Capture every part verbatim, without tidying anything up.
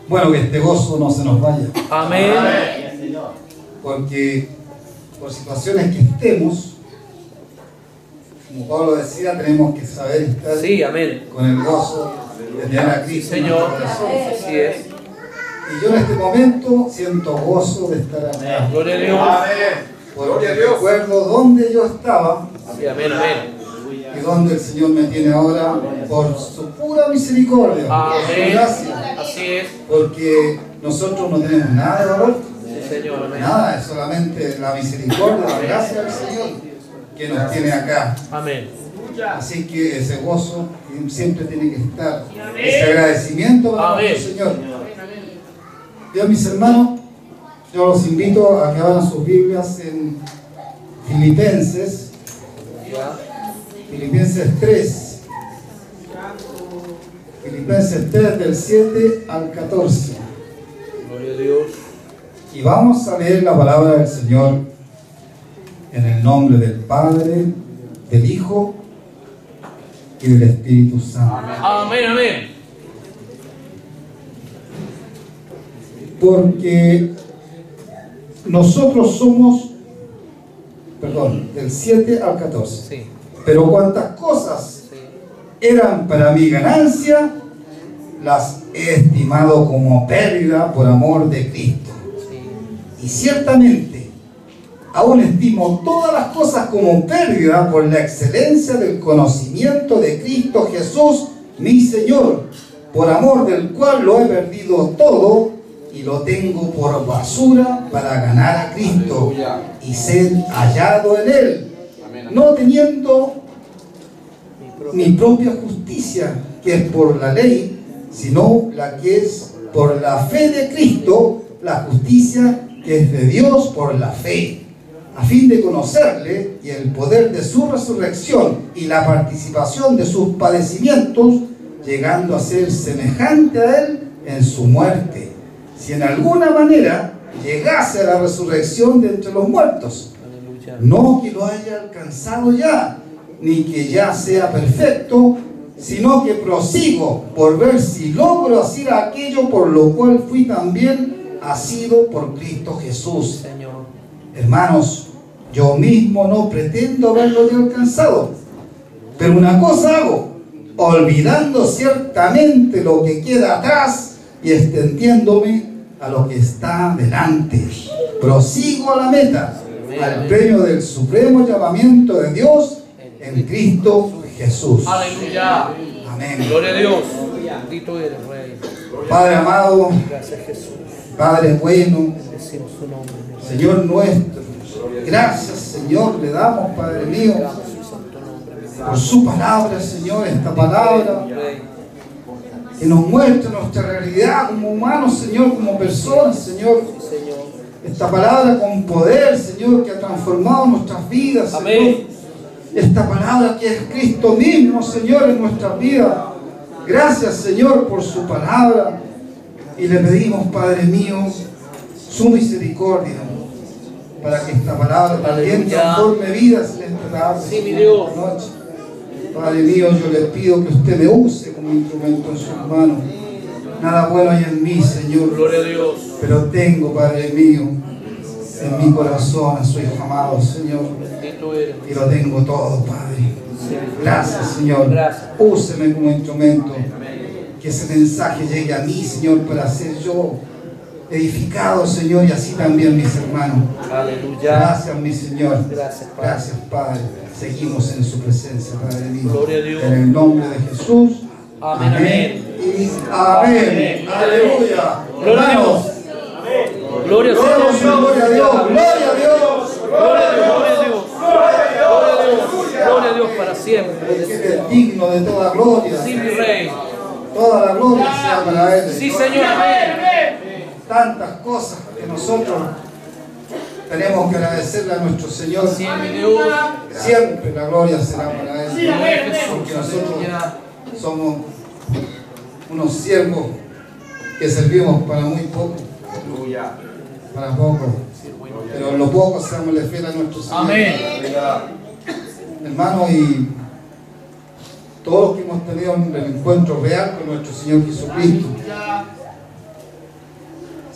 Bueno, que este gozo no se nos vaya. Amén. Porque por situaciones que estemos, como Pablo decía, tenemos que saber estar Sí, amén. con el gozo de tener a Cristo en Señor, nuestro corazón. así es. Y yo en este momento siento gozo de estar acá. Gloria a Dios. Porque recuerdo dónde yo estaba Sí, amén, amén. y dónde el Señor me tiene ahora por su pura misericordia, por su Amén. gracia. Así es. Porque nosotros no tenemos nada de valor, Sí, Señor, amén. nada, es solamente la misericordia, la gracia del Señor que nos tiene acá. Amén. Así que ese gozo siempre tiene que estar, ese agradecimiento para Amén. nuestro Señor. Yo, mis hermanos, yo los invito a que abran sus Biblias en Filipenses, Filipenses tres, Filipenses tres del siete al catorce. Gloria a Dios. Y vamos a leer la palabra del Señor en el nombre del Padre, del Hijo y del Espíritu Santo. Amén, amén. Porque nosotros somos, perdón, del siete al catorce. Sí. Pero cuantas cosas Sí. eran para mi ganancia, las he estimado como pérdida por amor de Cristo. Sí. Y ciertamente, aún estimo todas las cosas como pérdida por la excelencia del conocimiento de Cristo Jesús, mi Señor, por amor del cual lo he perdido todo y lo tengo por basura para ganar a Cristo y ser hallado en Él, no teniendo mi propia justicia, que es por la ley, sino la que es por la fe de Cristo, la justicia que es de Dios por la fe, a fin de conocerle y el poder de su resurrección y la participación de sus padecimientos, llegando a ser semejante a Él en su muerte, si en alguna manera llegase a la resurrección de entre los muertos. Aleluya. No que lo haya alcanzado ya, ni que ya sea perfecto, sino que prosigo por ver si logro hacer aquello por lo cual fui también asido por Cristo Jesús. Señor. Hermanos, yo mismo no pretendo haberlo ya alcanzado, pero una cosa hago, olvidando ciertamente lo que queda atrás y extendiéndome a lo que está delante. Prosigo a la meta, al premio del supremo llamamiento de Dios en Cristo Jesús. Aleluya. Amén. Gloria a Dios. Bendito eres, Rey. Padre amado, Gracias, Jesús. Padre bueno, Bendecimos su nombre, mi Rey. Señor nuestro, gracias, Señor, le damos, Padre mío, Damos su santo nombre, mi Rey. por su palabra, Señor, esta palabra Rey. que nos muestra nuestra realidad como humanos, Señor, como personas, Señor. Sí, Señor. Esta palabra con poder, Señor, que ha transformado nuestras vidas, Señor. Amén. Esta palabra que es Cristo mismo, Señor, en nuestras vidas. Gracias, Señor, por su palabra. Y le pedimos, Padre mío, su misericordia, para que esta palabra también Aleluya. transforme vidas en esta tarde, Sí, mi Señor, Dios. esta noche. Padre mío, yo le pido que usted me use como instrumento en sus manos. Nada bueno hay en mí, Señor, Gloria a Dios. pero tengo, Padre mío, en mi corazón a su Hijo amado, Señor, Bendito eres. y lo tengo todo, Padre. Gracias, Señor. Gracias. Úseme como instrumento. Que ese mensaje llegue a mí, Señor, para ser yo edificado, Señor, y así también mis hermanos. Aleluya. Gracias, mi Señor. Gracias, Padre. Gracias, Padre. Seguimos en su presencia, Padre mío. Gloria a Dios. En el nombre de Jesús. Amén, amén. Y amén. Aleluya. Gloria a Dios. Gloria a Dios. Gloria a Dios. Gloria a Dios. Gloria a Dios. Gloria a Dios. Gloria a Dios. Gloria a Dios para siempre. Porque Él es digno de toda gloria. Sí, mi Rey. Toda la gloria sea para Él. Sí, Señor. Amén. Tantas cosas que nosotros tenemos que agradecerle a nuestro Señor. Sí, mi Dios. Siempre la gloria será para Él. Gloria a Jesús. Porque nosotros Aleluya. somos unos siervos que servimos para muy poco. Para poco. Pero en lo poco seámosle fiel a nuestro Señor. Amén. Hermanos, y todos los que hemos tenido el encuentro real con nuestro Señor Jesucristo,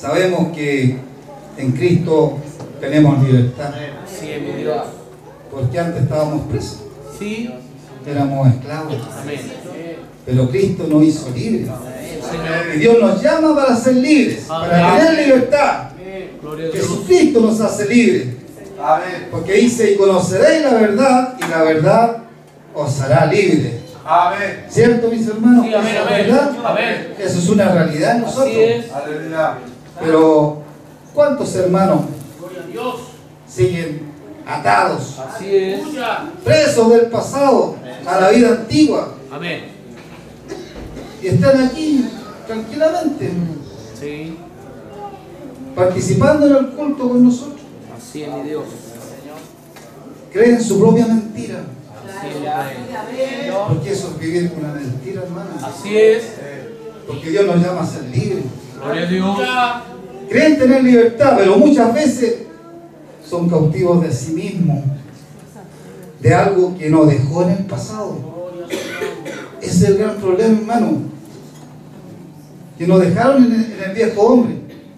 Sabemos que en Cristo tenemos libertad. Así es, mi Dios. Porque antes estábamos presos. Sí. Éramos esclavos. Amén. Pero Cristo nos hizo libres. Señor. Y Dios nos llama para ser libres, para Amén. tener libertad. Gloria a Dios. Jesucristo nos hace libres. Porque dice, y conoceréis la verdad, y la verdad os hará libres. Amén. ¿Cierto, mis hermanos? Sí, amén, ¿Eso es amén. verdad? Amén. Eso es una realidad en nosotros. Así es. Aleluya. Pero, ¿cuántos hermanos Gloria a Dios. siguen atados, Así es. presos del pasado a la vida antigua? Amén. Y están aquí tranquilamente, Sí. participando en el culto con nosotros. Así es, mi Dios. Creen su propia mentira. Así es, mi Rey. Porque eso es vivir una mentira, hermano. Así es. Porque Dios nos llama a ser libres. Gloria a Dios. Creen tener libertad, pero muchas veces son cautivos de sí mismos, de algo que nos dejó en el pasado. Ese es el gran problema, hermano. Que nos dejaron en el, en el viejo hombre.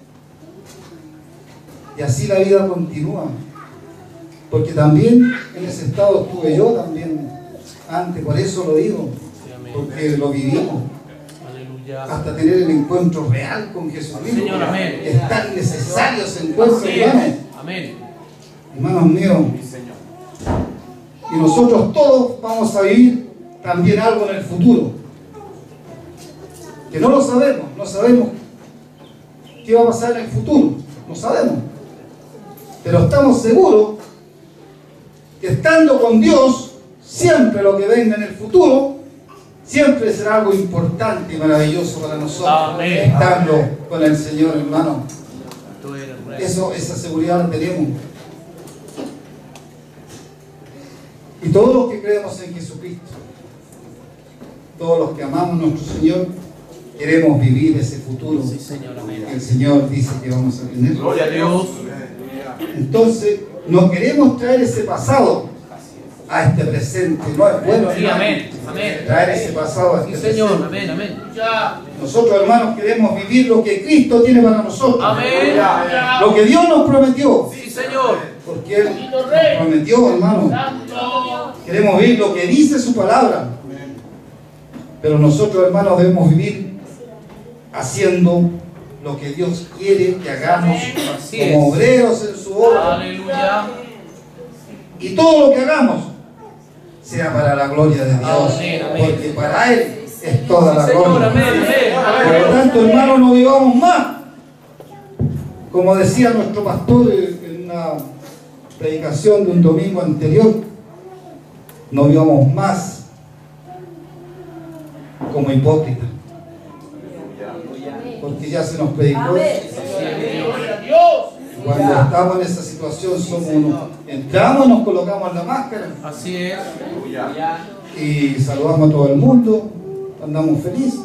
Y así la vida continúa. Porque también en ese estado estuve yo también antes, por eso lo digo. Porque lo vivimos. Aleluya. Hasta tener el encuentro real con Jesucristo. Señor, amén. Es tan necesario ese encuentro, Así hermanos. es. Amén. Hermanos míos. Y nosotros todos vamos a vivir también algo en el futuro. Que no lo sabemos, no sabemos qué va a pasar en el futuro. No sabemos. Pero estamos seguros que estando con Dios, siempre lo que venga en el futuro, siempre será algo importante y maravilloso para nosotros. Amén. Estando con el Señor, hermano. Tú eres Rey. Eso, esa seguridad la tenemos. Y todos los que creemos en Jesucristo, todos los que amamos a nuestro Señor, queremos vivir ese futuro Sí, Señor. Amén. que el Señor dice que vamos a tener. Gloria a Dios. Entonces, no queremos traer ese pasado a este presente. No es bueno, Sí, hermano, amén. Amén. traer ese pasado a Sí, este Señor. presente. Amén. Amén. Nosotros, hermanos, queremos vivir lo que Cristo tiene para nosotros. Amén. Lo que Dios nos prometió. Sí, Señor. Porque Él nos prometió, hermano. Queremos vivir lo que dice su palabra. Pero nosotros, hermanos, debemos vivir haciendo lo que Dios quiere que hagamos Así como es. obreros en su obra. Aleluya. Y todo lo que hagamos sea para la gloria de Dios. Amén, amén. Porque para Él es toda la Sí, Señor. gloria. Amén. Por lo Amén. tanto, hermanos, no vivamos más. Como decía nuestro pastor en una predicación de un domingo anterior, no vivamos más como hipócritas. Porque ya se nos predicó eso. Cuando estamos en esa situación, somos unos, entramos, nos colocamos la máscara Así es. y saludamos a todo el mundo, andamos felices.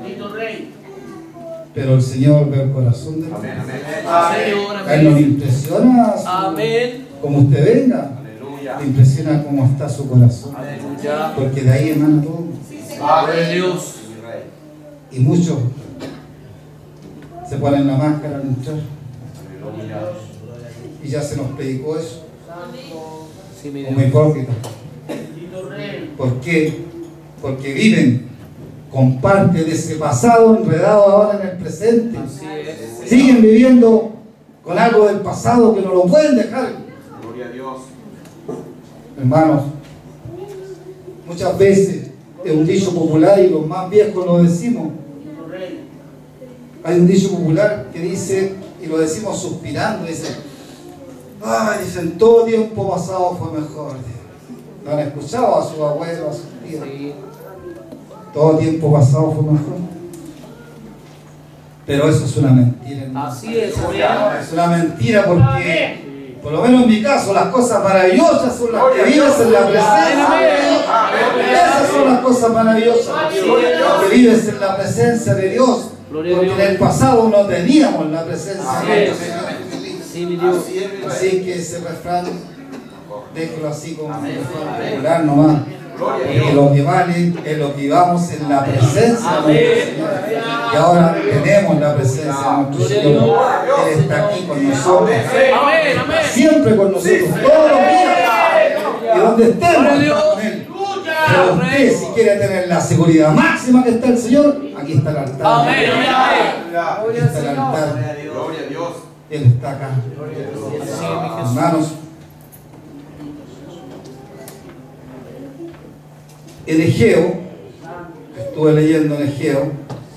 Pero el Señor ve el corazón de la gente. Señor. A Él no le Amén. impresiona su- Amén. como usted venga, le impresiona cómo está su corazón. Aleluya. Porque de ahí emana todo. Gloria a Dios. Y muchos se ponen la máscara al entrar. Y ya se nos predicó eso, Sí, mi como Dios. hipócritas. ¿Por qué? Porque viven con parte de ese pasado enredado ahora en el presente. Así es. Siguen viviendo con algo del pasado que no lo pueden dejar. Gloria a Dios. Hermanos, muchas veces es un dicho popular y los más viejos lo decimos. Hay un dicho popular que dice, y lo decimos suspirando, dice, ay, dicen, todo tiempo pasado fue mejor. ¿Lo han escuchado a sus abuelos, a sus tíos? Sí. Todo tiempo pasado fue mejor. Pero eso es una mentira, hermano. Así es. Amén. Es una mentira porque, por lo menos en mi caso, las cosas maravillosas son las que vives en la presencia de Dios. Esas son las cosas maravillosas. Que vives en la presencia de Dios. Porque en el pasado no teníamos la presencia de Dios. Sí, mi Dios. Así que ese refrán, déjelo así como un refrán popular nomás. Que lo que vale es lo que vivamos en la presencia del Señor. Y ahora tenemos la presencia de nuestro Señor. Él está aquí con nosotros. Amén, amén. Siempre con nosotros, todos los días. Y donde estemos, está con Él. Pero usted, si quiere tener la seguridad máxima que está el Señor, aquí está el altar. Amén, amén, amén. Aquí está el altar. Gloria a Dios. Él está acá. Hermanos, en Egeo, estuve leyendo en Egeo,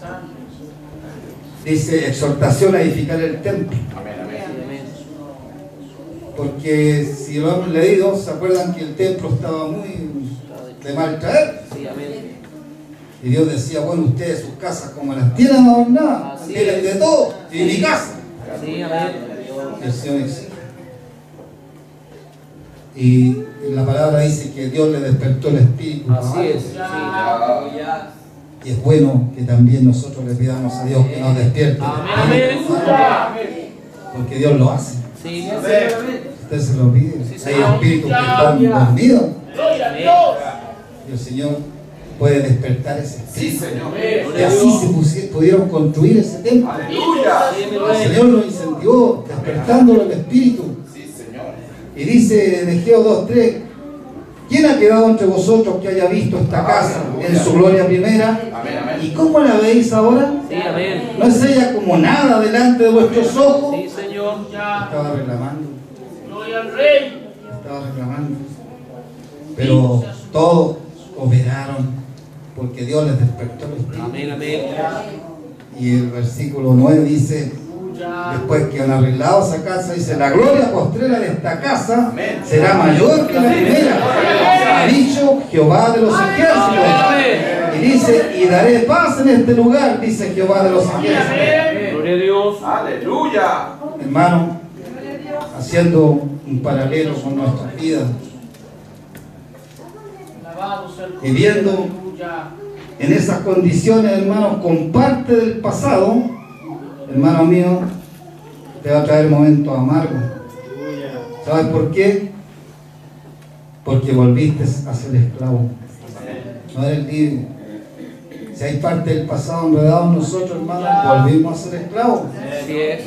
dice exhortación a edificar el templo. Amén, amén. Porque si lo hemos leído, se acuerdan que el templo estaba muy de mal traer. Sí, amén. Y Dios decía, bueno, ustedes sus casas como las tienen adornadas, Así tienen es. de todo, y mi casa. Sí, amén. Y el Señor dice. Y en la palabra dice que Dios le despertó el espíritu. Así es. Sí. Y es bueno que también nosotros le pidamos a Dios que nos despierte. Amén, amén. Porque Dios lo hace. Sí, Usted se lo pide. Sí, Hay Señor. espíritus que están dormidos. amén. Y el Señor puede despertar ese espíritu. Sí, Señor. Y así se pusi- pudieron construir ese templo. Aleluya. El Señor lo incentivó, despertándolo el espíritu. Sí, Señor. Y dice en Egeo dos tres, ¿quién ha quedado entre vosotros que haya visto esta casa en su gloria primera? Amén, amén. ¿Y cómo la veis ahora? Sí, amén. ¿No es ella como nada delante de vuestros ojos? Sí, Señor. Estaba reclamando, Gloria al Rey. estaba reclamando. Pero todos operaron porque Dios les despertó el espíritu. Amén, amén. Y el versículo nueve dice, después que han arreglado esa casa, dice, la gloria postrera de esta casa será mayor que la primera. Ha dicho Jehová de los ejércitos. Y dice, y daré paz en este lugar, dice Jehová de los ejércitos. Gloria a Dios. Aleluya. Hermano, haciendo un paralelo con nuestras vidas, Alabado sea el Cordero. viviendo Aleluya. en esas condiciones, hermano, con parte del pasado, hermano mío, te va a traer momentos amargos. ¿Sabes por qué? Porque volviste a ser esclavo. No eres libre. Si hay parte del pasado enredado en nosotros, hermano, volvimos a ser esclavos. Así es.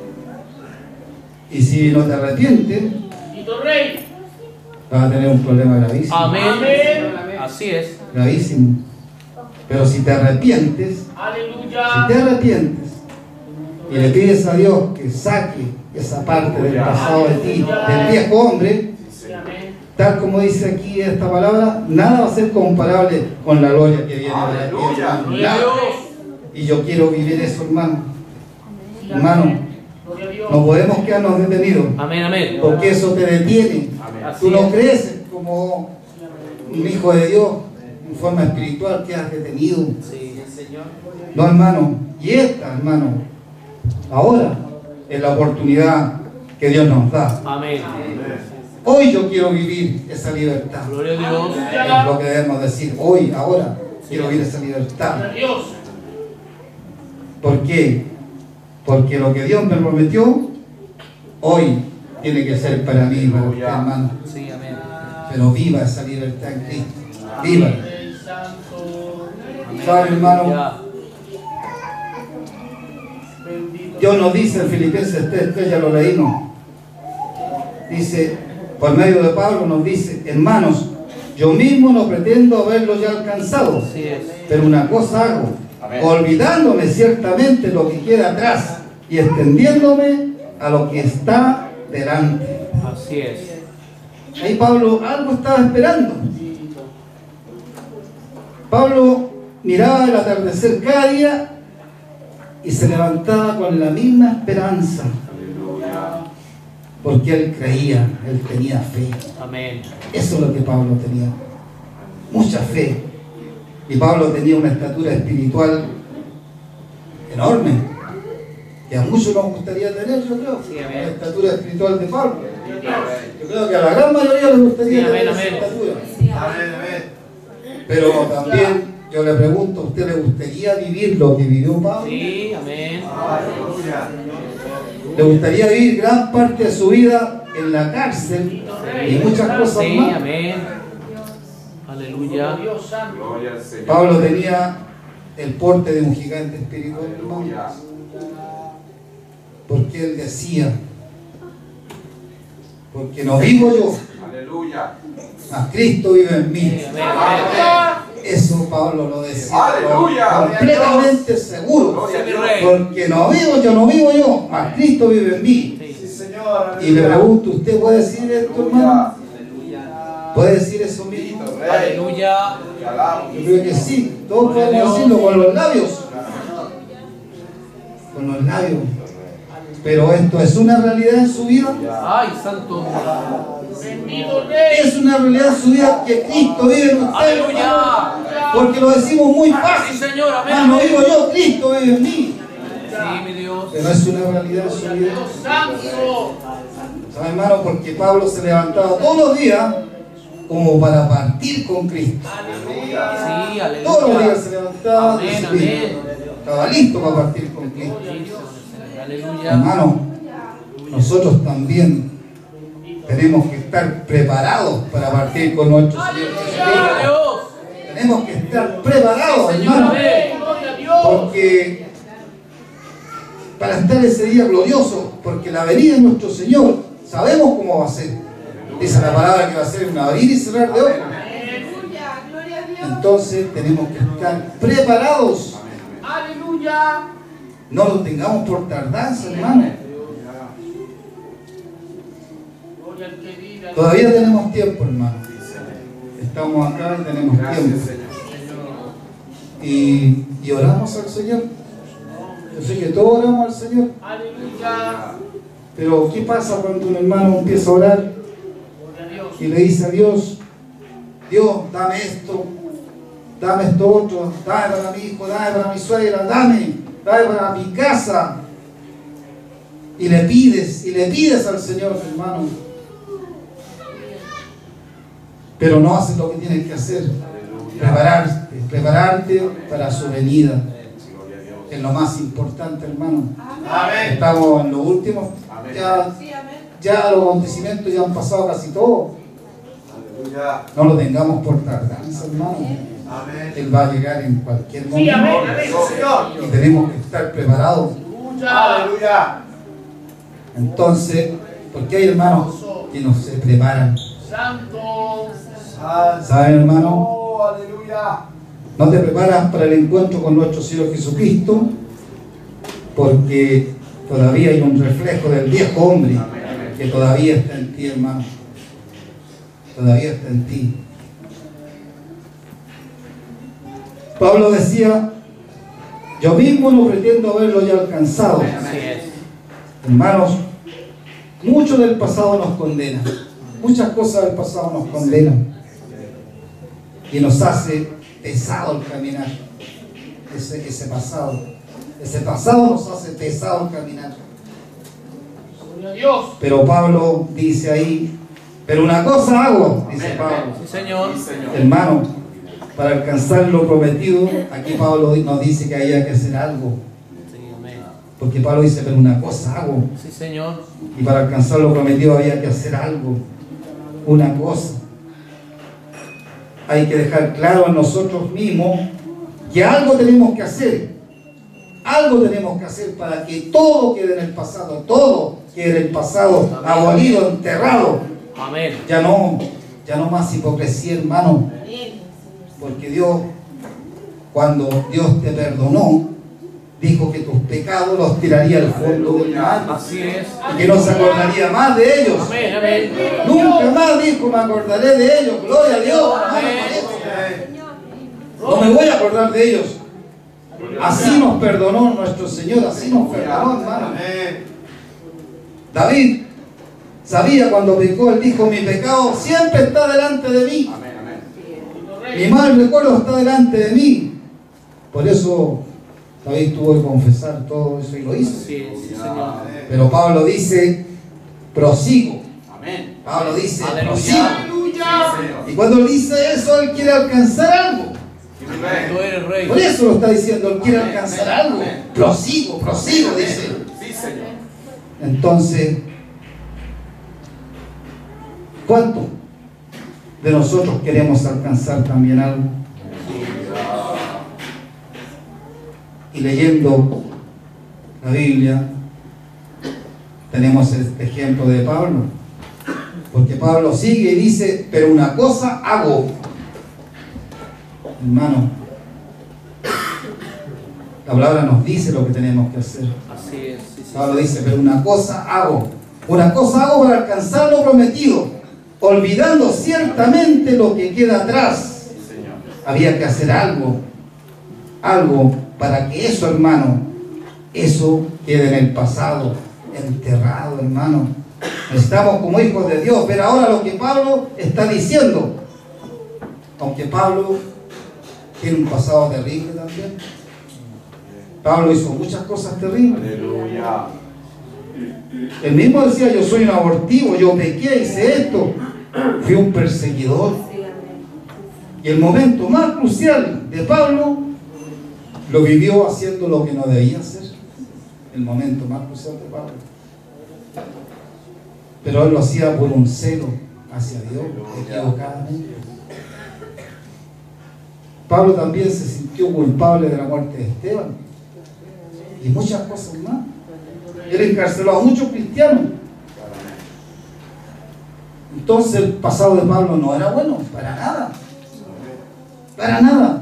Y si no te arrepientes, Bendito Rey. vas a tener un problema gravísimo. Amén. Amén. Así es. Gravísimo. Pero si te arrepientes, si Aleluya. te arrepientes y le pides a Dios que saque esa parte del pasado de ti, del viejo hombre, Sí, amén. tal como dice aquí esta palabra, nada va a ser comparable con la gloria que viene de aquí, Aleluya. hermano. Gloria a Nada. Dios. Y yo quiero vivir eso, hermano. Hermano, Gloria a Dios. no podemos quedarnos detenidos, Amén, amén. porque eso te detiene. Así Tú no es. creces como un hijo de Dios en forma espiritual, quedas detenido. Sí, Señor. No, hermano. Y esta, hermano, ahora es la oportunidad que Dios nos da. Amén. Hoy yo quiero vivir esa libertad. Gloria a Dios. Es lo que debemos decir. Hoy, ahora, quiero vivir esa libertad. Gloria a Dios. ¿Por qué? Porque lo que Dios me prometió, hoy tiene que ser para mí, para usted, hermano. Sí, amén. Pero viva esa libertad en Cristo. Viva. Rey Santo. ¿Sabe, hermano? Ya. Bendito. Dios nos dice en Filipenses tres, tres, ya lo leímos. Dice, por medio de Pablo nos dice, hermanos, yo mismo no pretendo haberlo ya alcanzado, Así es. pero una cosa hago, Amén. olvidándome ciertamente lo que queda atrás y extendiéndome a lo que está delante. Así es. Ahí Pablo algo estaba esperando. Pablo miraba el atardecer cada día y se levantaba con la misma esperanza, porque él creía, él tenía fe. Amén. Eso es lo que Pablo tenía, mucha fe. Y Pablo tenía una estatura espiritual enorme, que a muchos nos gustaría tener, yo creo, Sí, amén. la estatura espiritual de Pablo. Yo creo que a la gran mayoría les gustaría Sí, amén, tener amén. esa estatura. Amén, amén. Pero también yo le pregunto, ¿a usted le gustaría vivir lo que vivió Pablo? Sí, amén. Aleluya. ¿Le gustaría vivir gran parte de su vida en la cárcel y muchas cosas Sí, más? amén. Aleluya. Dios Santo. Gloria al Señor. Pablo tenía el porte de un gigante espiritual, hermano. Aleluya. Porque él decía, porque no vivo yo, Aleluya. mas Cristo vive en mí. Amén, amén. Eso Pablo lo decía. Aleluya. Completamente seguro. Gloria a Dios. Porque no vivo yo, no vivo yo, mas Cristo vive en mí. Sí, Señor. Y le pregunto, ¿usted puede decir esto, hermano? ¿Puede decir eso mismo? Aleluya. Te alabo. Yo creo que sí, todos podemos decirlo con los labios. Con los labios. Pero esto es una realidad en su vida. Ay, santo. Bendito Rey. Es una realidad en su vida que Cristo vive en usted. Aleluya. Porque lo decimos muy fácil. Sí, Señor, amén. Ah, no digo yo, Cristo vive en mí. Sí, mi Dios. Pero es una realidad en su vida. Dios santo. ¿Sabe, hermano? Porque Pablo se levantaba todos los días como para partir con Cristo. Sí, aleluya. Todos los días se levantaba. Amén, y amén. estaba listo para partir con Cristo. Aleluya. Hermano, nosotros también tenemos que estar preparados para partir con nuestro Señor Gloria a Jesucristo. Dios. Tenemos que estar preparados, Señor, hermano, amén. Gloria a Dios. porque para estar ese día glorioso, porque la venida de nuestro Señor sabemos cómo va a ser. Dice la palabra que va a ser un abrir y cerrar de ojos. Aleluya, gloria a Dios. Entonces tenemos que estar preparados. Aleluya. No lo tengamos por tardanza, hermano. Gloria al que vive. Todavía tenemos tiempo, hermano. Estamos acá y tenemos Gracias, tiempo. Señor. Y, y oramos al Señor. Yo sé que todos oramos al Señor. Aleluya. Pero ¿qué pasa cuando un hermano empieza a orar Gloria a Dios. y le dice a Dios, Dios, dame esto, dame esto otro, dame para mi hijo, dame para mi suegra, dame, dame para mi casa? Y le pides, y le pides al Señor, hermano. Pero no haces lo que tienes que hacer. Prepararte, prepararte para su venida. Gloria a Dios. Es lo más importante, hermano. Amén. Estamos en los últimos, Amén. ya, Sí, amén. ya los acontecimientos ya han pasado casi todo. Aleluya. No lo tengamos por tardanza, hermano. Amén. Él va a llegar en cualquier Sí, momento. amén. Amén. Señor. Y tenemos que estar preparados. Aleluya. Aleluya. Entonces, porque hay hermanos que no se preparan. Santo. ¿Saben, hermano? Oh, aleluya. No te preparas para el encuentro con nuestro Señor Jesucristo, porque todavía hay un reflejo del viejo hombre que todavía está en ti, hermano. Todavía está en ti. Pablo decía, yo mismo no pretendo haberlo ya alcanzado. Así es. Hermanos, mucho del pasado nos condena. Muchas cosas del pasado nos condenan. Y nos hace pesado el caminar. Ese, ese pasado. Ese pasado nos hace pesado el caminar. Gloria a Dios. Pero Pablo dice ahí, pero una cosa hago, dice Pablo. Sí, Señor. Sí, Señor. Hermano, para alcanzar lo prometido, aquí Pablo nos dice que había que hacer algo. Sí, amén. Porque Pablo dice, pero una cosa hago. Sí, Señor. Y para alcanzar lo prometido había que hacer algo. Una cosa. Hay que dejar claro en nosotros mismos que algo tenemos que hacer. Algo tenemos que hacer para que todo quede en el pasado. Todo quede en el pasado, abolido, enterrado. Amén. Ya no, ya no más hipocresía, hermano. Porque Dios, cuando Dios te perdonó, dijo que tus pecados los tiraría al fondo del mar Así es. y que no se acordaría más de ellos. Amén, amén. Nunca más dijo, me acordaré de ellos. Gloria a Dios, hermano, por eso. No me voy a acordar de ellos. Así nos perdonó nuestro Señor, así nos perdonó, hermano. Amén. David sabía cuando pecó, él dijo, mi pecado siempre está delante de mí. Amén. Amén. Mi mal recuerdo está delante de mí. Por eso David tuvo que confesar todo eso y lo hizo. Sí, sí, Señor. Pero Pablo dice, prosigo. Amén. Pablo dice, Aleluya. prosigo. Aleluya. Y cuando él dice eso, él quiere alcanzar algo. Tú eres rey. Por eso lo está diciendo, él quiere Amén, alcanzar amén, algo. amén. Prosigo, prosigo, dice. Sí, Señor. Entonces, ¿cuánto de nosotros queremos alcanzar también algo? Y leyendo la Biblia, tenemos este ejemplo de Pablo. Porque Pablo sigue y dice, pero una cosa hago. Hermano, la palabra nos dice lo que tenemos que hacer. Así es. Sí, sí, Pablo dice, pero una cosa hago. Una cosa hago para alcanzar lo prometido, olvidando ciertamente lo que queda atrás. Había que hacer algo, algo para que eso, hermano, eso quede en el pasado, enterrado, hermano. Necesitamos como hijos de Dios ver ahora lo que Pablo está diciendo. Aunque Pablo tiene un pasado terrible también. Pablo hizo muchas cosas terribles. Aleluya. Él mismo decía, yo soy un abortivo, yo pequé, hice esto. Fui un perseguidor. Y el momento más crucial de Pablo lo vivió haciendo lo que no debía hacer. El momento más crucial de Pablo. Pero él lo hacía por un celo hacia Dios, equivocadamente. Pablo también se sintió culpable de la muerte de Esteban y muchas cosas más. Él encarceló a muchos cristianos. Entonces el pasado de Pablo no era bueno, para nada. Para nada.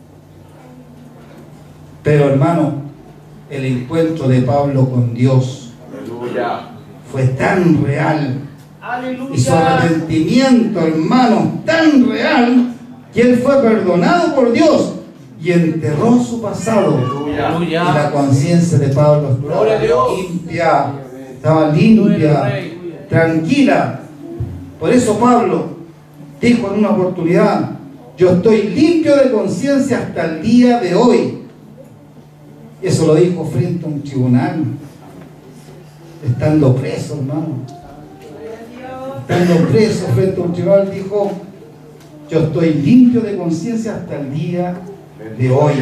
Pero hermano, el encuentro de Pablo con Dios Aleluya. fue tan real Aleluya. y su arrepentimiento, hermano, tan real que él fue perdonado por Dios y enterró su pasado. Aleluya. Y la conciencia de Pablo Gloria a estaba Dios. limpia, estaba limpia, tranquila. Por eso Pablo dijo en una oportunidad, yo estoy limpio de conciencia hasta el día de hoy. Eso lo dijo frente a un tribunal, estando preso, hermano. Estando preso frente a un tribunal, dijo, yo estoy limpio de conciencia hasta el día de hoy.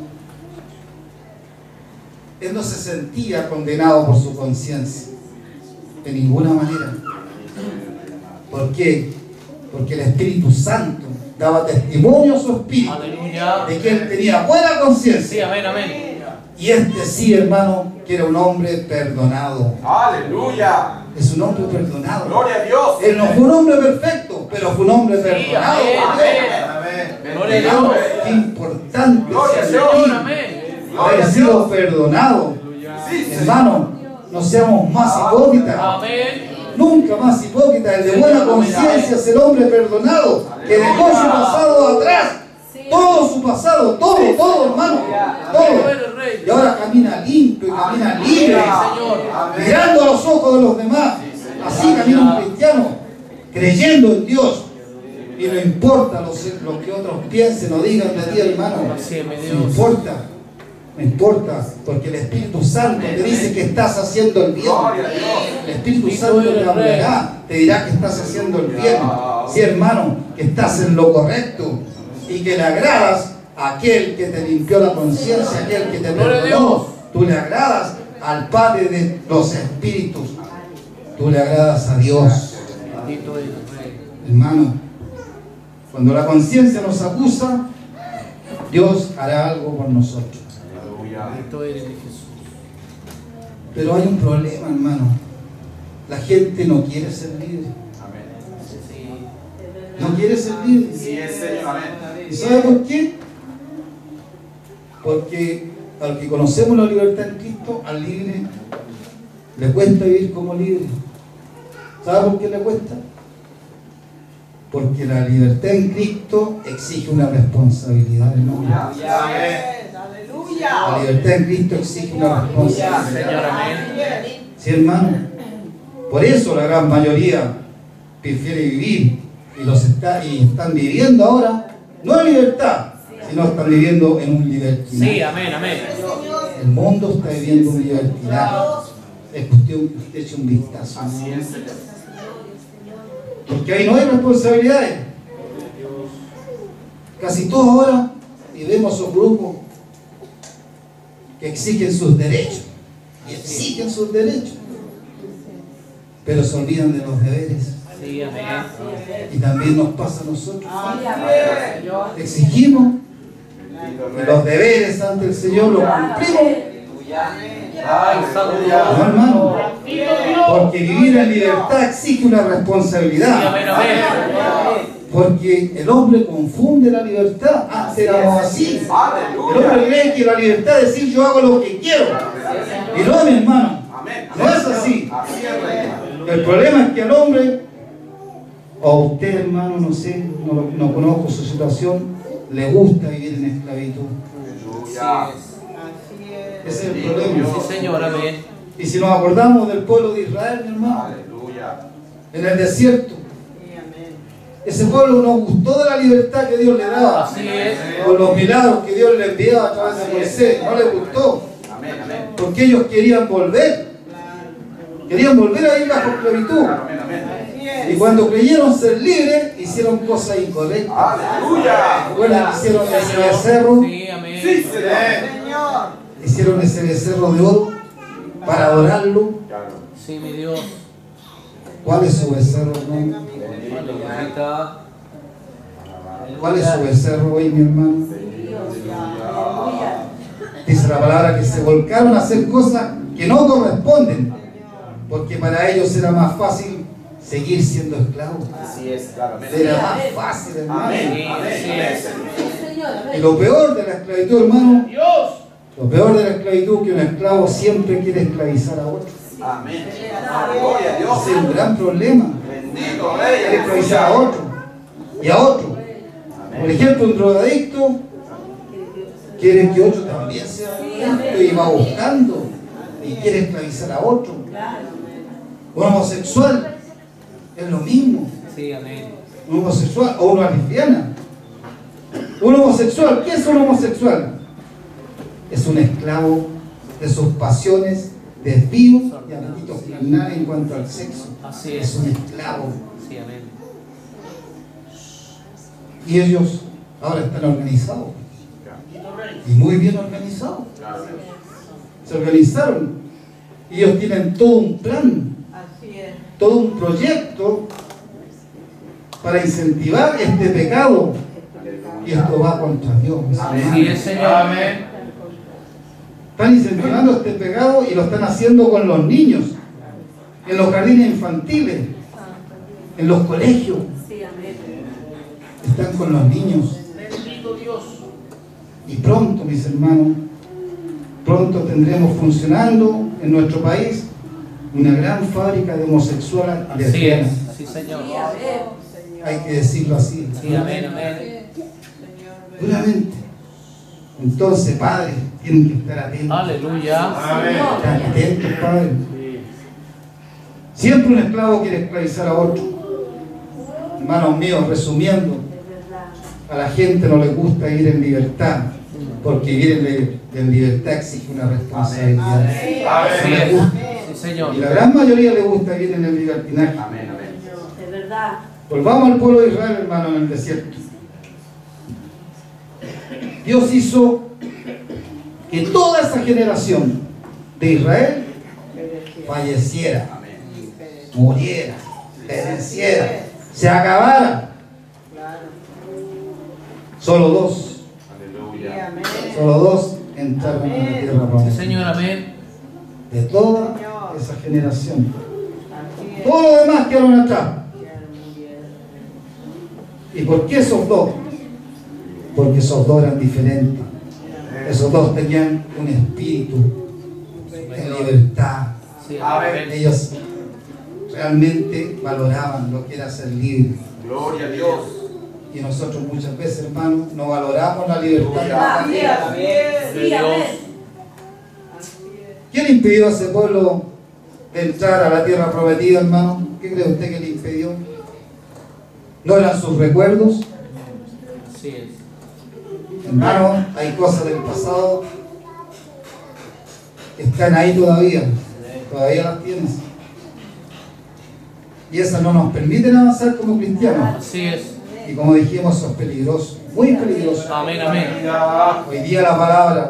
Él no se sentía condenado por su conciencia, de ninguna manera. ¿Por qué? Porque el Espíritu Santo daba testimonio a su espíritu Aleluya. de que él tenía buena Sí, conciencia. amén, amén. Y este sí, hermano, que era un hombre perdonado. Aleluya. Es un hombre perdonado. Gloria a Dios. Él no fue un hombre perfecto, pero fue un hombre Sí, perdonado. amén, por Dios. amén. Gloria a Dios. Hermano, qué importante Gloria a es Dios. Señor, amén. haber sido perdonado. Sí, Señor. Hermano, no seamos más hipócritas. Amén. Nunca más hipócritas. El de buena conciencia es el hombre perdonado, que dejó su pasado atrás. Todo su pasado, todo, todo, hermano. Tú Todo. eres rey. Y ahora camina limpio y camina libre, Señor. mirando a los ojos de los demás. Así camina un cristiano, creyendo en Dios. Y no importa lo, lo que otros piensen o digan de ti, hermano. Así es, mi No Dios. importa, no importa, porque el Espíritu Santo te dice que estás haciendo el bien. Gloria a Dios. El Espíritu Santo te hablará, te dirá que estás haciendo el bien. Sí, hermano, que estás en lo correcto y que le agradas a aquel que te limpió la conciencia, aquel que te Gloria a Dios. perdonó. Tú le agradas al Padre de los Espíritus. Tú le agradas a Dios. Bendito eres, rey. Hermano, cuando la conciencia nos acusa, Dios hará algo por nosotros. Aleluya. Bendito eres de Jesús. Pero hay un problema, hermano. La gente no quiere ser libre. Amén. Sí. No quiere ser libre. Sí, es Señor. Amén. ¿Y sabe por qué? Porque al que conocemos la libertad en Cristo, al libre le cuesta vivir como libre. ¿Sabe por qué le cuesta? Porque la libertad en Cristo exige una responsabilidad, hermano. Amén. La libertad en Cristo exige una responsabilidad. Señor, amén. Sí, hermano. Por eso la gran mayoría prefiere vivir y los está y están viviendo ahora no en libertad, sino están viviendo en un libertinaje. Sí, amén, amén. El mundo está viviendo un libertinaje. Es cuestión que usted eche un vistazo. Así es, Señor. Porque ahí no hay responsabilidades. Casi todos ahora y vemos esos grupos que exigen sus derechos y exigen sus derechos, pero se olvidan de los deberes. Sí, amén. Y también nos pasa a nosotros. Exigimos Y los deberes ante el Señor los cumplimos. Ay, No, hermano. Bendito Dios. Porque vivir en libertad exige una responsabilidad. Amén, amén. Porque el hombre confunde la libertad. Antes éramos así. El hombre cree que la libertad es decir yo hago lo que quiero. Y no, mi hermano. No es así. El problema es que al hombre, o a usted, hermano, no sé, no, no conozco su situación, le gusta vivir en esclavitud. Ese es el problema. Sí, Señor, amén. Y si nos acordamos del pueblo de Israel, mi hermano, en el desierto, ese pueblo no gustó de la libertad que Dios le daba, Así es. por los milagros que Dios le enviaba a través de Moisés, no les gustó, porque ellos querían volver, querían volver a ir bajo esclavitud. Y cuando creyeron ser libres, hicieron cosas incorrectas. ¿Recuerdan que hicieron ese becerro? Sí, amén. Hicieron ese becerro de oro para adorarlo. Sí, mi Dios. ¿Cuál es su becerro, hermano? Aleluya. ¿Cuál es su becerro hoy, mi hermano? Dice la palabra que se volcaron a hacer cosas que no corresponden, porque para ellos era más fácil seguir siendo esclavos. Así es, claramente. Era más fácil, hermano. Sí, así es. Y lo peor de la esclavitud, hermano, Dios. lo peor de la esclavitud es que un esclavo siempre quiere esclavizar a otro. Amén. Gloria a Dios. Ese es un gran problema. Bendito Quiere Rey. esclavizar a otro y a otro. Por ejemplo, un drogadicto quiere que otro también sea drogadicto y va buscando y quiere esclavizar a otro. Un homosexual es lo mismo. Sí, amén. Un homosexual o una lesbiana. Un homosexual, ¿qué es un homosexual? Es un esclavo de sus pasiones, desvíos y apetitos carnales en cuanto al sexo. Así Es es. un esclavo. Sí, amén. Y ellos ahora están organizados. Y muy bien organizados. Se organizaron. Y ellos tienen todo un plan, todo un proyecto para incentivar este pecado. Y esto va contra Dios. mis Así hermanos. es, Señor. Amén. Están incentivando este pecado y lo están haciendo con los niños, en los jardines infantiles, en los colegios. Están con los niños. Bendito Dios. Y pronto, mis hermanos, pronto tendremos funcionando en nuestro país una gran fábrica de homosexuales y Así es. lesbianas. Sí, Señor. Hay que decirlo así. Sí, amén, amén. Duramente. Entonces, padres, tienen que estar atentos. Aleluya. Están atentos, padres. Siempre un esclavo quiere esclavizar a otro. Hermanos míos, resumiendo, a la gente no le gusta vivir en libertad, porque vivir en, li- en libertad exige una responsabilidad. Así No le es. gusta. Sí, Señor. Y la gran mayoría le gusta vivir en el libertinaje. Amén, amén. Volvamos al pueblo de Israel, hermano, en el desierto. Dios hizo que toda esa generación de Israel falleciera, Amén. muriera, pereciera, se acabara. Solo dos, Aleluya. solo dos entraron a la tierra Sí, prometida. Señor, amén. De toda esa generación. Todos los demás quedaron atrás. ¿Y por qué esos dos? Porque esos dos eran diferentes. Esos dos tenían un espíritu en libertad. Sí, amén. Ellos realmente valoraban lo que era ser libre. Gloria a Dios. Y nosotros muchas veces, hermanos, no valoramos la libertad que nos da Dios. De Dios. ¿Quién impidió a ese pueblo de entrar a la tierra prometida, hermano? ¿Qué cree usted que le impidió? ¿No eran sus recuerdos? Así es. Hermano, hay cosas del pasado que están ahí todavía. Todavía las tienes. Y esas no nos permiten avanzar como cristianos. Así es. Y como dijimos, eso es peligroso. Muy peligroso. Amén, amén. Hoy día la palabra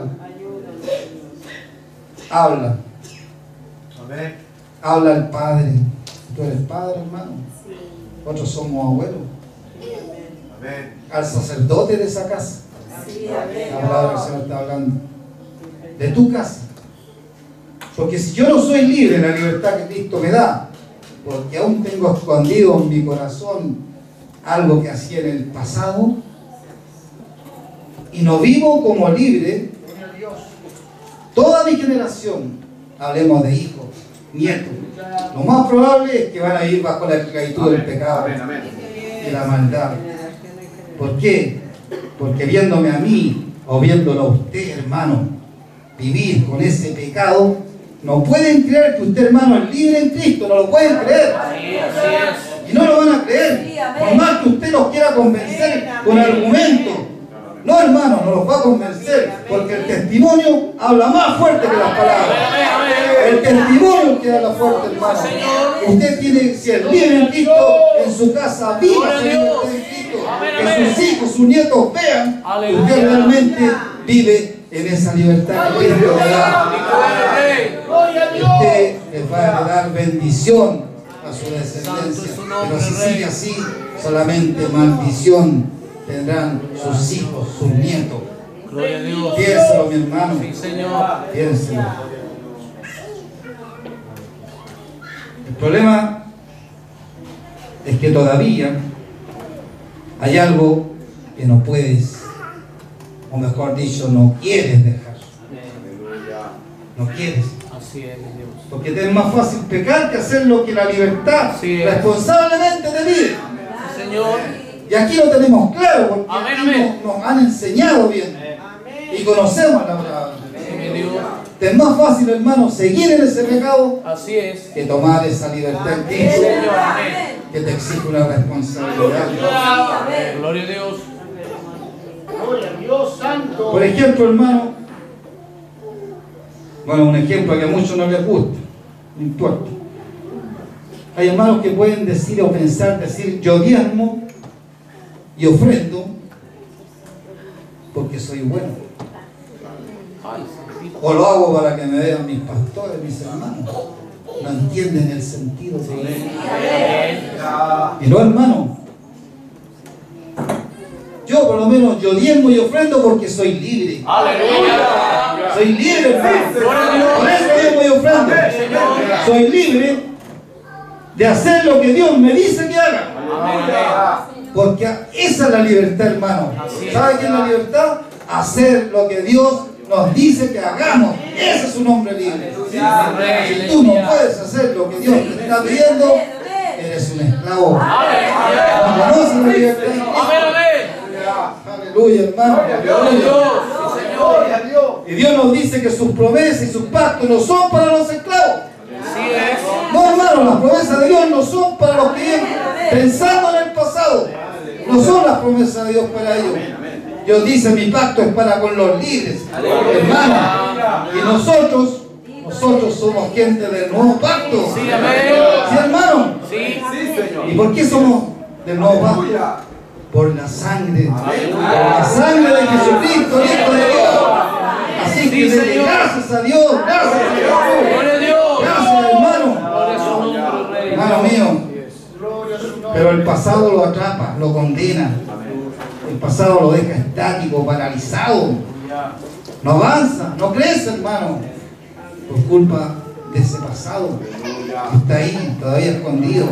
habla. Amén. Habla el Padre. Tú eres padre, hermano. Nosotros somos abuelos. Amén. Al sacerdote de esa casa. La palabra del Señor está hablando de tu casa. Porque si yo no soy libre de la libertad que Cristo me da, porque aún tengo escondido en mi corazón algo que hacía en el pasado, y no vivo como libre, toda mi generación, hablemos de hijos, nietos, lo más probable es que van a ir bajo la esclavitud del pecado y la maldad. ¿Por qué? Porque viéndome a mí o viéndolo a usted, hermano, vivir con ese pecado, no pueden creer que usted, hermano, es libre en Cristo, no lo pueden creer. Y no lo van a creer, por más que usted los quiera convencer con argumentos. No, hermano, no los va a convencer, porque el testimonio habla más fuerte que las palabras. El testimonio que habla fuerte, hermano. Usted tiene, si es libre en Cristo, en su casa viva su libertad en Cristo. Que sus hijos, sus nietos vean que usted realmente vive en esa libertad que Cristo le da. Usted les va a dar bendición a su descendencia. Pero si sigue así, solamente maldición tendrán sus hijos, sus nietos. Gloria a Dios. Piénselo, mi hermano. Sí, Señor. Piénselo. El problema es que todavía hay algo que no puedes, o mejor dicho, no quieres dejar. No quieres. Así es, Dios. Porque te es más fácil pecar que hacer lo que la libertad Sí, responsablemente te pide. Sí, Señor. Y aquí lo tenemos claro, porque Amén, aquí amén. Nos, nos han enseñado bien. Y conocemos la palabra. Sí, mi Dios. Te es más fácil, hermano, seguir en ese pecado Así es. que tomar esa libertad en Sí, Cristo, Señor. Amén. que te exige una responsabilidad. Gloria a Dios. Gloria a Dios santo. Por ejemplo, hermano, bueno, un ejemplo que a muchos no les gusta, no importa. Hay hermanos que pueden decir o pensar, decir, yo diezmo y ofrendo porque soy bueno. O lo hago para que me vean mis pastores, mis hermanos. No entienden el sentido de eso. Y no, hermano. Yo por lo menos yo diezmo y ofrendo porque soy libre. Aleluya. Soy libre, hermano. Por eso diezmo y ofrendo. Soy libre de hacer lo que Dios me dice que haga. Porque esa es la libertad, hermano. ¿Sabe qué es la libertad? Hacer lo que Dios nos dice que hagamos. Ese es un hombre libre. Si tú no puedes hacer lo que Dios te está pidiendo, eres un esclavo. ¿No conoces la libertad? Aleluya, hermano. Y Dios nos dice que sus promesas y sus pactos no son para los esclavos. No, hermano, las promesas de Dios no son para los que viven pensando en el pasado. No son las promesas de Dios para ellos. Dios dice, mi pacto es para con los libres, hermano. Y nosotros, nosotros somos gente del nuevo pacto. Sí, amén. ¿Sí, hermano? Sí. ¿Y por qué somos del nuevo pacto? Por la sangre. Por la sangre de Jesucristo, Hijo de Dios. Así que denle gracias a Dios. Gracias a Dios. Gloria a Dios. Gracias, hermano. Gloria a su nombre, Rey. Hermano mío. Pero el pasado lo atrapa, lo condena. El pasado lo deja estático, paralizado. No avanza, no crece, hermano. Por culpa de ese pasado que está ahí, todavía escondido.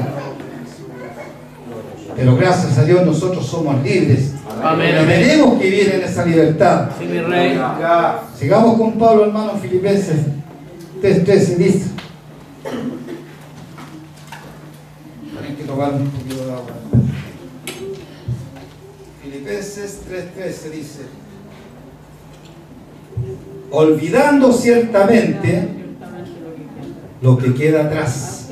Pero gracias a Dios nosotros somos libres. Amén, Y amén. tenemos que vivir en esa libertad. Sí, mi Rey. Sigamos con Pablo, hermano, Filipenses tres trece dice. Tienen que tomar un poquito de agua. Filipenses tres trece dice: olvidando ciertamente lo que queda atrás.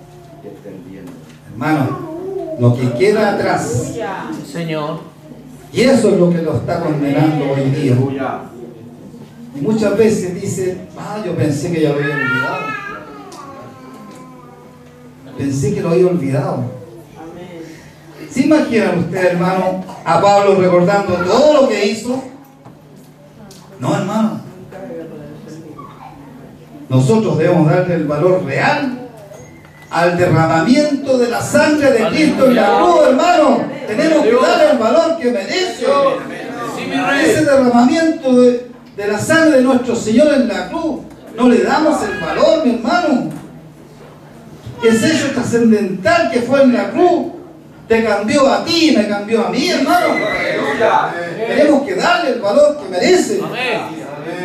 Hermano, lo que queda atrás. Señor. Y eso es lo que lo está condenando hoy día. Y muchas veces dice, ah, yo pensé que ya lo había olvidado. Pensé que lo había olvidado. ¿Se imaginan ustedes, hermano, a Pablo recordando todo lo que hizo? No, hermano. Nosotros debemos darle el valor real al derramamiento de la sangre de Cristo en la cruz, hermano. Tenemos que darle el valor que merece. mi rey. Ese derramamiento de, de la sangre de nuestro Señor en la cruz, no le damos el valor, mi hermano. Ese hecho trascendental que fue en la cruz, te cambió a ti, me cambió a mí, hermano. Aleluya. Tenemos que darle el valor que merece. Amén.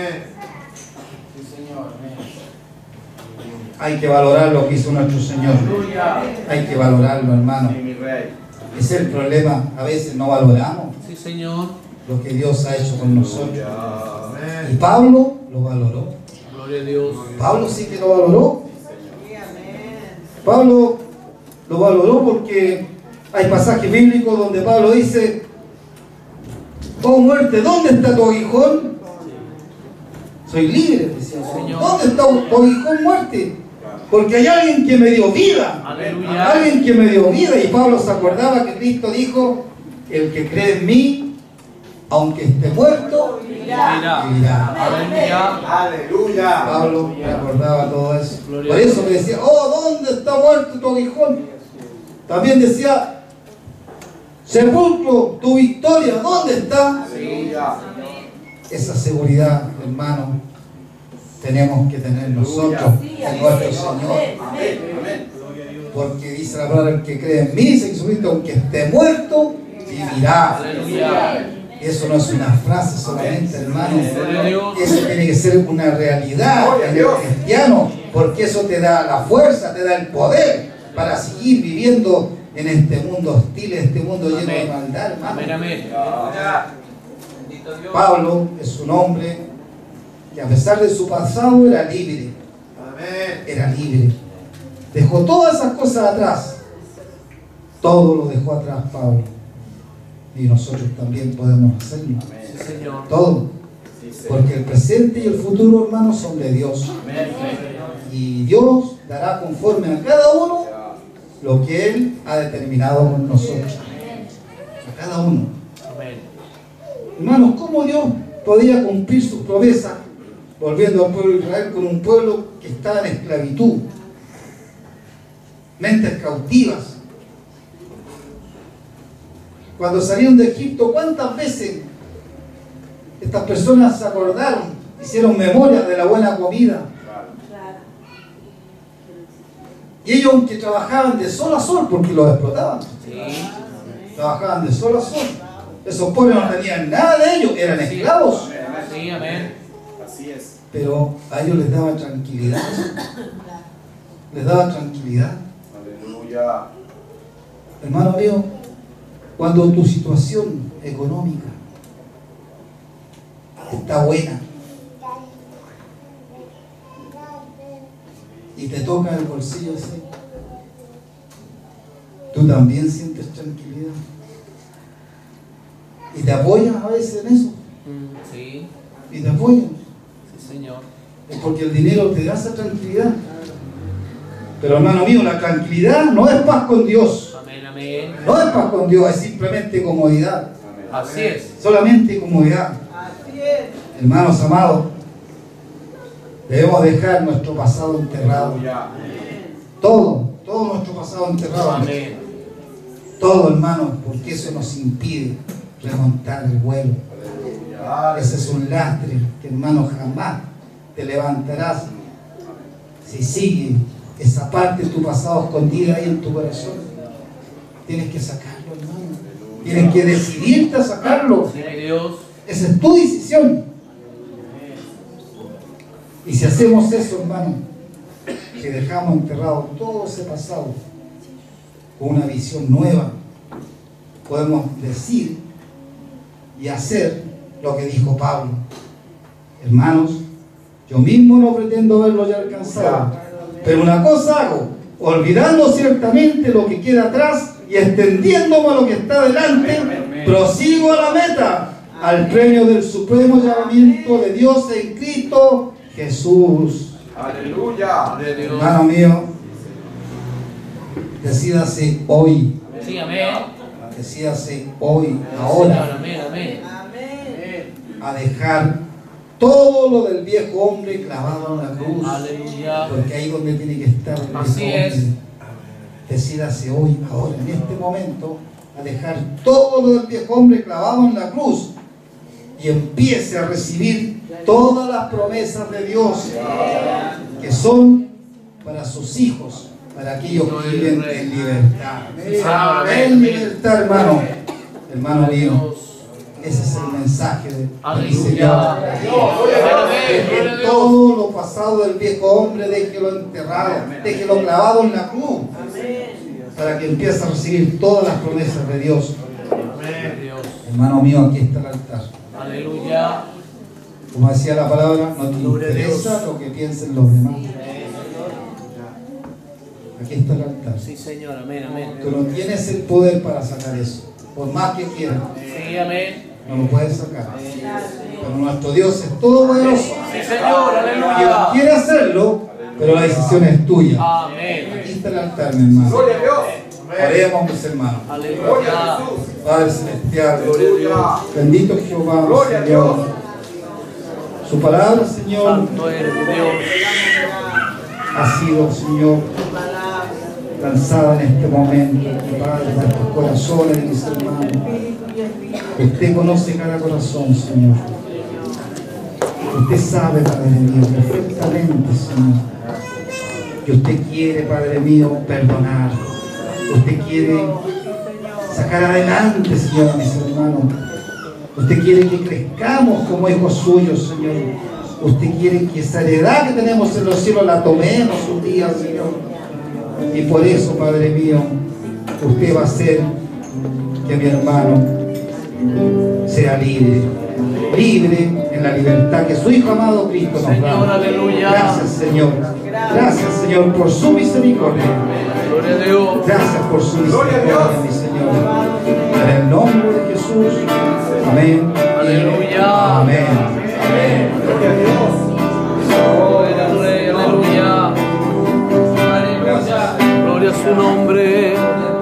Hay que valorar lo que hizo nuestro Señor. Hay que valorarlo, hermano. Sí, mi rey. Ese es el problema. A veces no valoramos Sí, Señor. lo que Dios ha hecho con nosotros. Aleluya. Y Pablo lo valoró. Gloria a Dios. Pablo sí que lo valoró. Pablo lo valoró porque hay pasajes bíblicos donde Pablo dice: oh muerte, ¿dónde está tu aguijón? Soy libre, decía el Señor. ¿Dónde está tu aguijón, muerte? Porque hay alguien que me dio vida. Aleluya. Alguien que me dio vida. Y Pablo se acordaba que Cristo dijo: el que cree en mí, aunque esté muerto, Mira. vivirá. Aleluya. Aleluya. Pablo recordaba todo eso. Gloria Por a eso Dios. le decía: oh, ¿dónde está muerto tu aguijón? También decía: sepulcro, tu victoria, ¿dónde está? Aleluya. Esa seguridad, hermano, tenemos que tener nosotros en nuestro Señor. Amén. Amén. Porque dice la palabra: el que cree en mí, dice Jesucristo, aunque esté muerto, vivirá. Aleluya. Eso no es una frase solamente, hermano. Gloria a Dios. Eso tiene que ser una realidad Gloria a en el Dios. cristiano, porque eso te da la fuerza, te da el poder para seguir viviendo en este mundo hostil, en este mundo lleno de Amén. maldad, hermano. Amén, amén. Aleluya. Bendito Dios. Pablo es un hombre que a pesar de su pasado era libre, Amén. era libre. Dejó todas esas cosas atrás. Todo lo dejó atrás Pablo. Y nosotros también podemos hacerlo. Sí, Señor. Todo. Sí, Señor. Porque el presente y el futuro, hermanos, son de Dios. Amén. Y Dios dará conforme a cada uno lo que Él ha determinado con nosotros. A cada uno. Amén. Hermanos, ¿cómo Dios podía cumplir sus promesas volviendo al pueblo de Israel con un pueblo que estaba en esclavitud? Mentes cautivas. Cuando salieron de Egipto, ¿cuántas veces estas personas se acordaron, hicieron memoria de la buena comida? Y ellos, aunque trabajaban de sol a sol, porque los explotaban, Sí. trabajaban de sol a sol. Esos pobres no tenían nada de ellos, eran esclavos. Sí, amén. Así es. Pero a ellos les daba tranquilidad. Les daba tranquilidad. Aleluya. Hermano mío, cuando tu situación económica está buena y te toca el bolsillo así, tú también sientes tranquilidad y te apoyas a veces en eso, Mm, Sí. y te apoyas. Sí, Señor. Es porque el dinero te da esa tranquilidad. Pero hermano mío, la tranquilidad no es paz con Dios. Amén, amén. No es paz con Dios, es simplemente comodidad. Amén. Así es. Solamente comodidad. Hermanos amados, debemos dejar nuestro pasado enterrado. Aleluya. Todo, todo nuestro pasado enterrado. Amén. Todo, hermano, porque eso nos impide remontar el vuelo. Aleluya. Ese es un lastre que, hermano, jamás te levantarás si sigue esa parte de tu pasado escondida ahí en tu corazón. Tienes que sacarlo, hermano. Tienes que decidirte a sacarlo. Sí, mi Dios. Esa es tu decisión. Y si hacemos eso, hermano, que dejamos enterrado todo ese pasado con una visión nueva, podemos decir y hacer lo que dijo Pablo. Hermanos, yo mismo no pretendo haberlo ya alcanzado, pero una cosa hago, olvidando ciertamente lo que queda atrás y extendiéndome a lo que está delante, prosigo a la meta, al premio del supremo llamamiento de Dios en Cristo Jesús. Aleluya. Gloria a Dios. Hermano mío, decídase hoy, Sí, amén. decídase hoy, Señor, ahora, amén, amén. a dejar todo lo del viejo hombre clavado en la cruz, Aleluya. porque ahí es donde tiene que estar el viejo Así es. hombre. Decídase hoy, ahora, en este momento, a dejar todo lo del viejo hombre clavado en la cruz y empiece a recibir todas las promesas de Dios que son para sus hijos, para aquellos que viven en libertad. En libertad, hermano, hermano mío. Ese es el mensaje de mi Señor. Que todo lo pasado del viejo hombre, déjelo enterrado, déjelo clavado en la cruz, para que empiece a recibir todas las promesas de Dios. Hermano mío, aquí está el altar. Aleluya. Como decía la palabra, no te interesa lo que piensen los demás. Aquí está el altar. Sí, Señor, amén, amén. Tú no tienes el poder para sacar eso, por más que quieras. Sí, amén. No lo puedes sacar. Pero nuestro Dios es todopoderoso. Sí, Señor, Y Él aleluya. quiere hacerlo, pero la decisión es tuya. Amén. Aquí está el altar, mi hermano. Gloria a Dios. Oremos, mis hermanos. Aleluya. Padre celestial, Aleluya. bendito Jehová, Gloria a Señor. Dios. Su palabra, Señor, Santo eres Dios. ha sido, Señor, lanzada en este momento, Padre, de estos corazones de mis hermanos. Usted conoce cada corazón, Señor. Usted sabe, Padre mío, perfectamente, Señor, que usted quiere, Padre mío, perdonar. Usted quiere sacar adelante, Señor, a mis hermanos. Usted quiere que crezcamos como hijos suyos, Señor. Usted quiere que esa heredad que tenemos en los cielos la tomemos un día, Señor. Y por eso, Padre mío, usted va a hacer que mi hermano sea libre. Libre en la libertad que su Hijo amado Cristo nos Señor, da. aleluya. Gracias, Señor. Gracias, Señor, por su misericordia. Gloria a Dios. Gracias por su misericordia, mi Señor. En el nombre de Jesús. Amén. Aleluya. Amén. Amén. Gloria a Dios. Gloria al Rey, aleluya. Aleluya. Gloria a su nombre.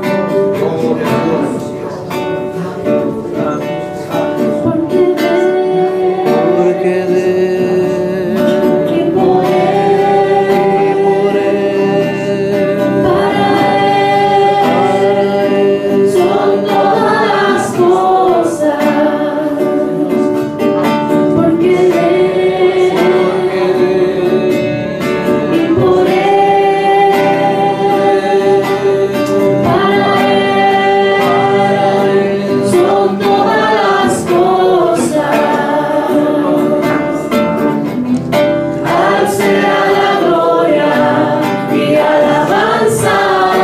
Porque de Y por Él, por Él, para Él son todas las cosas. Porque de Él, y por Él, para Él son todas las cosas. Al sea la gloria y alabanza,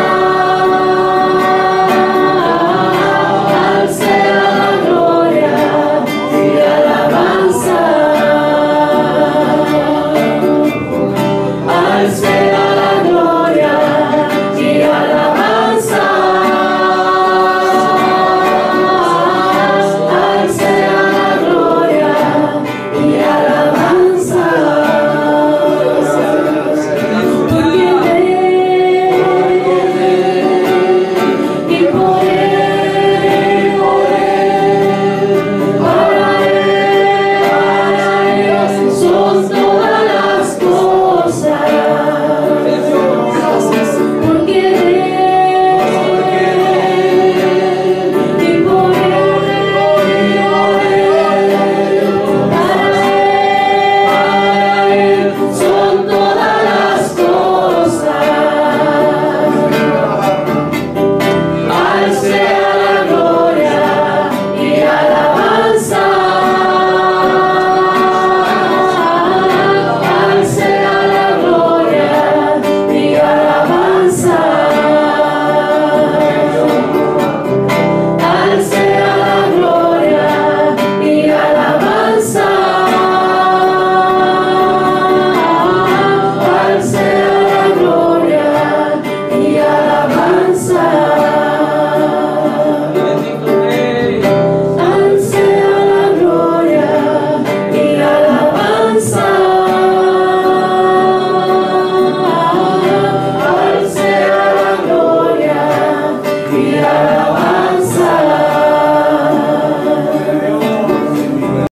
al sea la gloria y alabanza, al sea